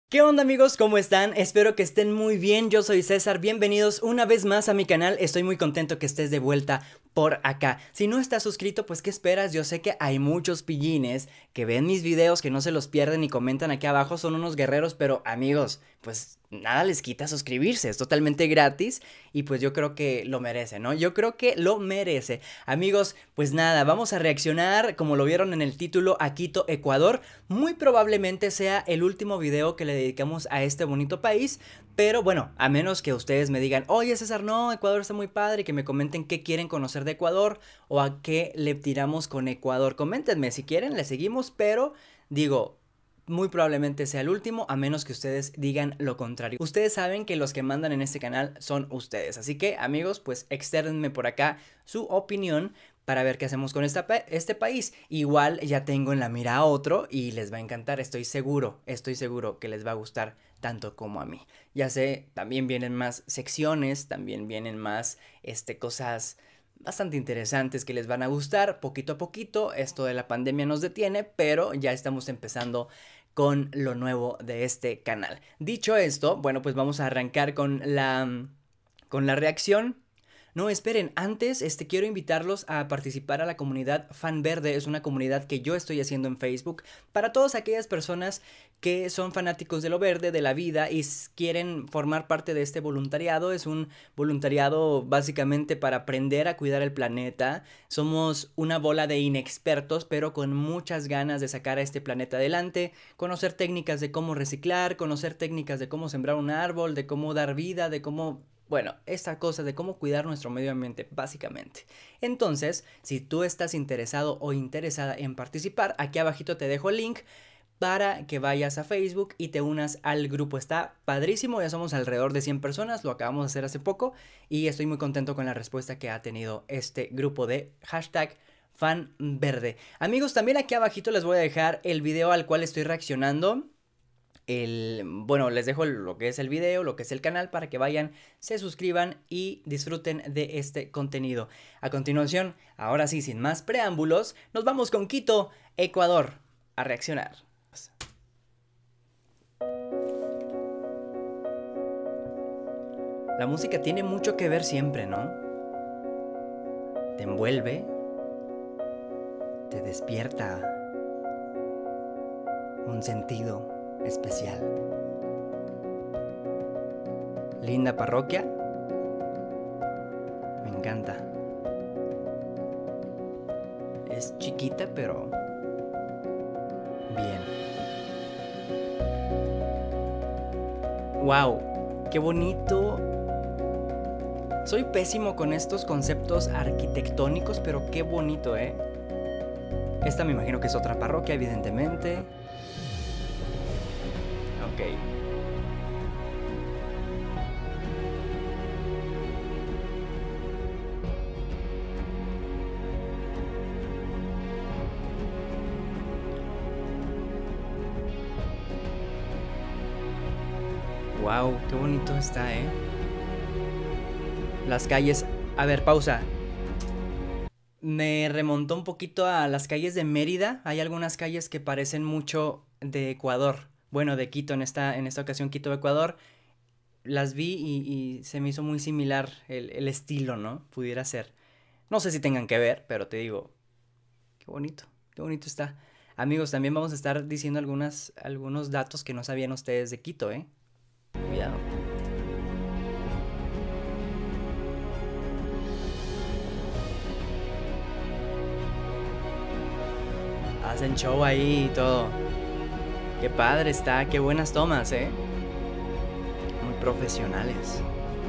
¿Qué onda amigos? ¿Cómo están? Espero que estén muy bien, yo soy César, bienvenidos una vez más a mi canal, estoy muy contento que estés de vuelta por acá. Si no estás suscrito, pues ¿qué esperas? Yo sé que hay muchos pillines que ven mis videos, que no se los pierden y comentan aquí abajo, son unos guerreros, pero amigos, pues nada les quita suscribirse, es totalmente gratis y pues yo creo que lo merece, ¿no? Yo creo que lo merece. Amigos, pues nada, vamos a reaccionar, como lo vieron en el título, a Quito, Ecuador. Muy probablemente sea el último video que le dedicamos a este bonito país, pero bueno, a menos que ustedes me digan, oye César, no, Ecuador está muy padre, y que me comenten qué quieren conocer de Ecuador o a qué le tiramos con Ecuador. Coméntenme si quieren, le seguimos, pero digo, muy probablemente sea el último, a menos que ustedes digan lo contrario. Ustedes saben que los que mandan en este canal son ustedes, así que amigos, pues externenme por acá su opinión para ver qué hacemos con este país. Igual ya tengo en la mira a otro y les va a encantar, estoy seguro que les va a gustar tanto como a mí. Ya sé, también vienen más secciones, también vienen más cosas bastante interesantes que les van a gustar poquito a poquito. Esto de la pandemia nos detiene, pero ya estamos empezando con lo nuevo de este canal. Dicho esto, bueno, pues vamos a arrancar con la reacción. No, esperen, antes quiero invitarlos a participar a la comunidad Fan Verde. Es una comunidad que yo estoy haciendo en Facebook para todas aquellas personas que son fanáticos de lo verde, de la vida y quieren formar parte de este voluntariado. Es un voluntariado básicamente para aprender a cuidar el planeta. Somos una bola de inexpertos, pero con muchas ganas de sacar a este planeta adelante, conocer técnicas de cómo reciclar, conocer técnicas de cómo sembrar un árbol, de cómo dar vida, de cómo... Bueno, esta cosa de cómo cuidar nuestro medio ambiente, básicamente. Entonces, si tú estás interesado o interesada en participar, aquí abajito te dejo el link para que vayas a Facebook y te unas al grupo. Está padrísimo, ya somos alrededor de 100 personas, lo acabamos de hacer hace poco y estoy muy contento con la respuesta que ha tenido este grupo de hashtag Fan Verde. Amigos, también aquí abajito les voy a dejar el video al cual estoy reaccionando. Bueno, les dejo lo que es el video, lo que es el canal para que vayan, se suscriban y disfruten de este contenido. A continuación, ahora sí, sin más preámbulos, nos vamos con Quito, Ecuador, a reaccionar. La música tiene mucho que ver siempre, ¿no? Te envuelve, te despierta un sentido especial. Linda parroquia. Me encanta. Es chiquita, pero bien. ¡Wow! ¡Qué bonito! Soy pésimo con estos conceptos arquitectónicos, pero qué bonito, ¿eh? Esta me imagino que es otra parroquia, evidentemente. Ok. Wow, qué bonito está, ¿eh? Las calles... A ver, pausa. Me remontó un poquito a las calles de Mérida. Hay algunas calles que parecen mucho de Ecuador. Bueno, de Quito, en esta ocasión Quito, Ecuador. Las vi y se me hizo muy similar el estilo, ¿no? Pudiera ser. No sé si tengan que ver, pero te digo, qué bonito está. Amigos, también vamos a estar diciendo algunos datos que no sabían ustedes de Quito, ¿eh? Cuidado. Hacen show ahí y todo. Qué padre está, qué buenas tomas, ¿eh? Muy profesionales.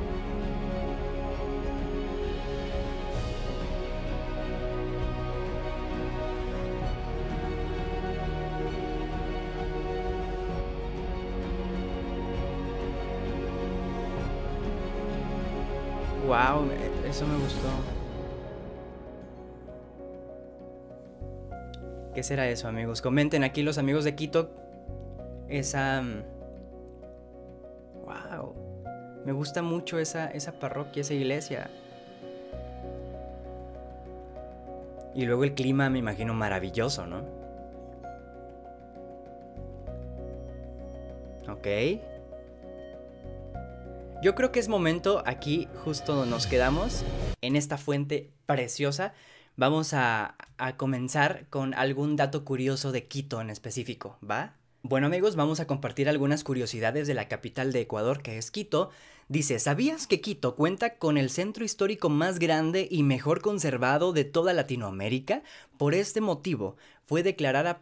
Wow, eso me gustó. ¿Qué será eso, amigos? Comenten aquí los amigos de Quito. Esa... Wow. Me gusta mucho esa parroquia, esa iglesia. Y luego el clima, me imagino, maravilloso, ¿no? Ok. Yo creo que es momento, aquí justo donde nos quedamos, en esta fuente preciosa, vamos a comenzar con algún dato curioso de Quito en específico, ¿va? Bueno amigos, vamos a compartir algunas curiosidades de la capital de Ecuador, que es Quito. Dice, ¿sabías que Quito cuenta con el centro histórico más grande y mejor conservado de toda Latinoamérica? Por este motivo, fue declarada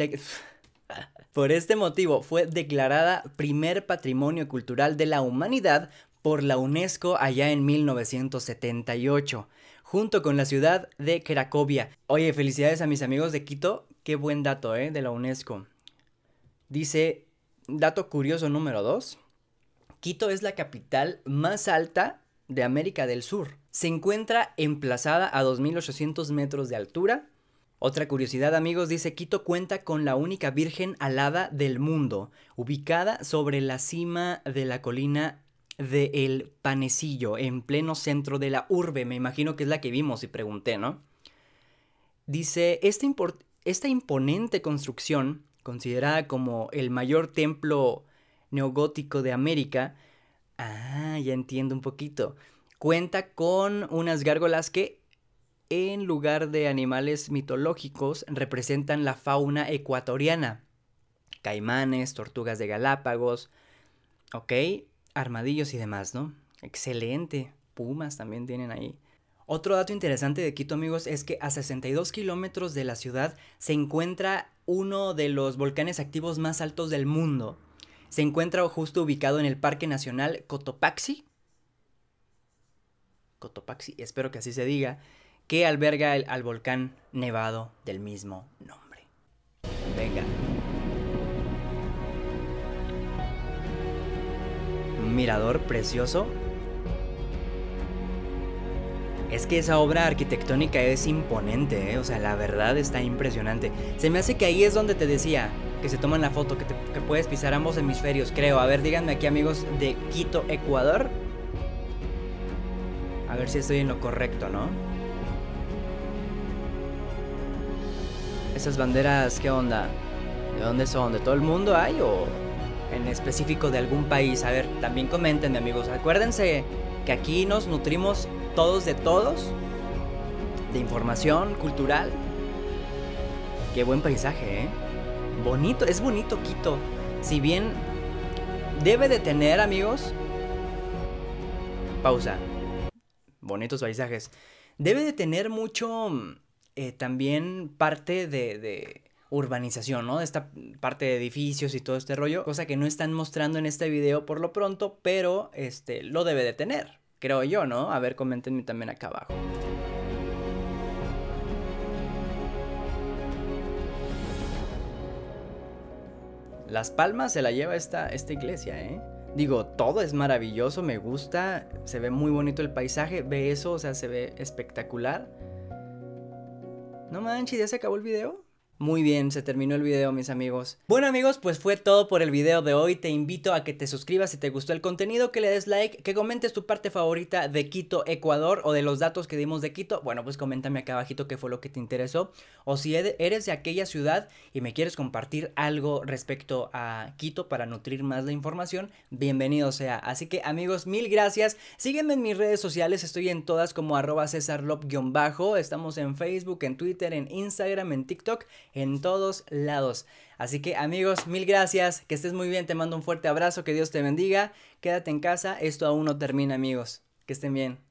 primer patrimonio cultural de la humanidad por la UNESCO allá en 1978, junto con la ciudad de Cracovia. Oye, felicidades a mis amigos de Quito, qué buen dato, de la UNESCO. Dice, dato curioso número 2, Quito es la capital más alta de América del Sur. Se encuentra emplazada a 2.800 metros de altura. Otra curiosidad, amigos, dice Quito cuenta con la única virgen alada del mundo, ubicada sobre la cima de la colina de El Panecillo, en pleno centro de la urbe. Me imagino que es la que vimos y pregunté, ¿no? Dice, esta imponente construcción, considerada como el mayor templo neogótico de América, ya entiendo un poquito, cuenta con unas gárgolas que, en lugar de animales mitológicos, representan la fauna ecuatoriana. Caimanes, tortugas de Galápagos, ok, armadillos y demás, ¿no? Excelente. Pumas también tienen ahí. Otro dato interesante de Quito, amigos, es que a 62 kilómetros de la ciudad se encuentra uno de los volcanes activos más altos del mundo. Se encuentra justo ubicado en el Parque Nacional Cotopaxi. Cotopaxi, espero que así se diga, que alberga al volcán nevado del mismo nombre. Venga. Un mirador precioso. Es que esa obra arquitectónica es imponente, o sea, la verdad está impresionante. Se me hace que ahí es donde te decía que se toman la foto, que puedes pisar ambos hemisferios, creo. A ver, díganme aquí, amigos de Quito, Ecuador. A ver si estoy en lo correcto, ¿no? Esas banderas, ¿qué onda? ¿De dónde son? ¿De todo el mundo hay o en específico de algún país? A ver, también coméntenme, amigos. Acuérdense que aquí nos nutrimos todos de todos, de información cultural. Qué buen paisaje, bonito, es bonito Quito. Si bien debe de tener, amigos, pausa, bonitos paisajes, debe de tener mucho también parte de urbanización, ¿no? Esta parte de edificios y todo este rollo, cosa que no están mostrando en este video por lo pronto, pero lo debe de tener, creo yo, ¿no? A ver, coméntenme también acá abajo. Las Palmas se la lleva esta iglesia, ¿eh? Digo, todo es maravilloso, me gusta, se ve muy bonito el paisaje, ve eso, o sea, se ve espectacular. No manches, ¿ya se acabó el video? Muy bien, se terminó el video, mis amigos. Bueno, amigos, pues fue todo por el video de hoy. Te invito a que te suscribas si te gustó el contenido, que le des like, que comentes tu parte favorita de Quito, Ecuador, o de los datos que dimos de Quito. Bueno, pues coméntame acá abajito qué fue lo que te interesó. O si eres de aquella ciudad y me quieres compartir algo respecto a Quito para nutrir más la información, bienvenido sea. Así que, amigos, mil gracias. Sígueme en mis redes sociales, estoy en todas como @cesarlop_. Estamos en Facebook, en Twitter, en Instagram, en TikTok, en todos lados. Así que, amigos, mil gracias, que estés muy bien, te mando un fuerte abrazo, que Dios te bendiga, quédate en casa, esto aún no termina, amigos, que estén bien.